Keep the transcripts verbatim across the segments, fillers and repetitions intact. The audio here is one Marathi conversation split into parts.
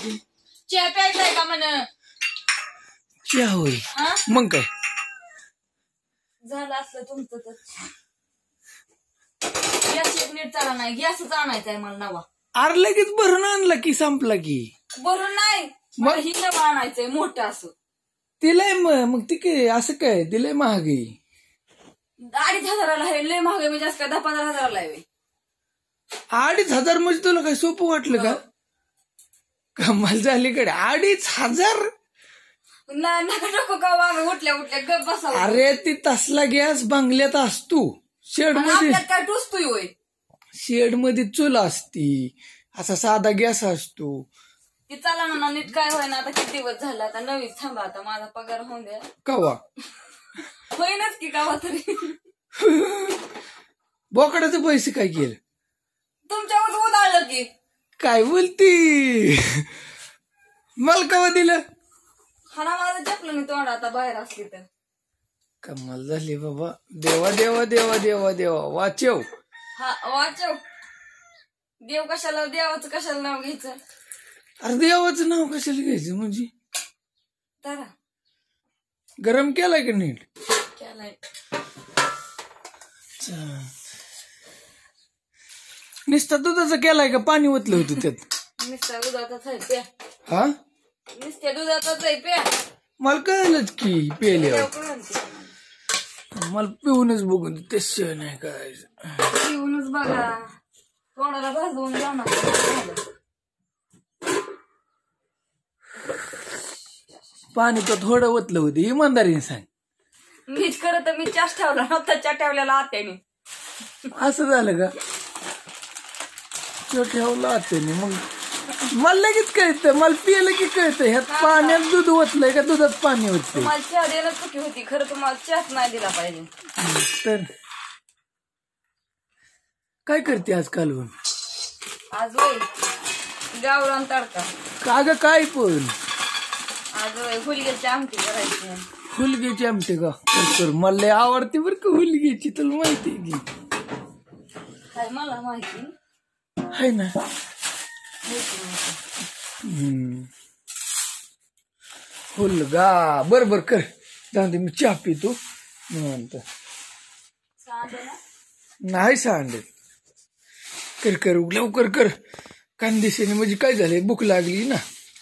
चहा प्यायचाय का म्हण? चहा होय मग काय झालं असलं तुमचं तर. गॅस एक नीट चाला नाही, गॅसच आणायचाय मला नवा. अरे लगेच भरून आणला की संपला की. भरून नाही मला ही नवा आणायचंय मोठं असं. तिलाय मग ती काय असं काय तिलाय महाग आहे. अडीच हजाराला आहे, लय महाग आहे म्हणजे असं काय दहा पंधरा हजाराला आहे. अडीच हजार म्हणजे तुला काय सोपं वाटलं का? कमाल झाली कडे अडीच हजार. नका नको का वाग उठल्या उठल्या गप बसा. अरे ती तसला गॅस बंगल्यात असतो, शेड मध्ये काय टोचतोय होय. शेड मध्ये चूल असती, असा साधा गॅस असतो. ती चला ना नीट काय होय ना. आता किती दिवस झाला, आता नवीच थांबा, आता माझा पगार होऊन द्या. कवा होईनच की कवा तरी. बोकडाचे पैसे काय केलं? तुमच्यावर उदाळलं की. काय बोलती? मला कवा दिलं? हा ना माझं जपलं नाही तोंड आता बाहेर असली तर. कमाल झाली बाबा. देवा देवा देवा देवा देवा वाचव. हा वाचव. देव कशाला, देवाचं कशाला नाव घ्यायचं? अरे देवाचं नाव कशाला घ्यायचं म्हणजे? तर गरम केलाय का नीट? केलाय. नुसता दुधाचं केलाय का पाणी ओतलं होतं त्यात? नुसत्या दुधाचाच आहे प्या. हा नुसत्या दुधाचाच आहे प्या. मला कळलंच की पेल्यावर. मला पिऊनच बघून तस नाही करायचं. पिऊनच बघा, तोंडाला भाजवून द्या ना. पाणी तर थोडं ओतलं होतं, इमानदारीने सांग. मीच खरं तर मी चाच ठेवला नव्हता, च्या ठेवलेला आत्याने. असं झालं का? ठेवलं आत्याने. मग मला लगेच कळतं, मला पियलं की कळतं ह्यात पाण्यात दूध ओतलंय का दुधात पाणी ओतलंय. तुम्हाला चहा द्यायला चुकी होती, खरं तुम्हाला चहाच नाही दिला पाहिजे. तर काय करते आज कालवून? आज होय गावरान तडका. का ग काय पण? आज होय हुलग्याची आमटी करायची. हुलग्याची आमटी का? तर मला लय आवडते बरं का हुलग्याची, तुला माहिती आहे की. काय मला माहिती आहे ना. हुलगा बरोबर कर. जाऊ दे मी चहा पितो म्हणतो. नाही सांड कर कर लवकर कर. कांदेशाने म्हणजे काय झालंय, भूक लागली ना.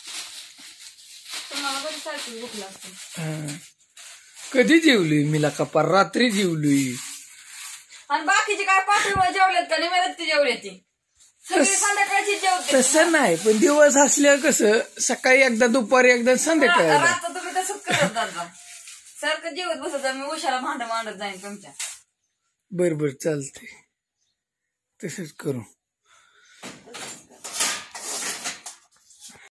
कधी जेवलोय मी कपार? रात्री जेवलोय. आणि बाकीचे काय पाठीवर जेवलेत का नाही ती जेवले ती संध्याकाळची जेवते. तसं नाही, पण दिवस असल्या कसं सकाळी एकदा दुपारी एकदा संध्याकाळी. आता तुम्ही तसंच करत जाता, सारखं जेवत बसत. मी उशाला भांड मांडत जाईन तुमच्या. बर बर चालते, तसंच करू.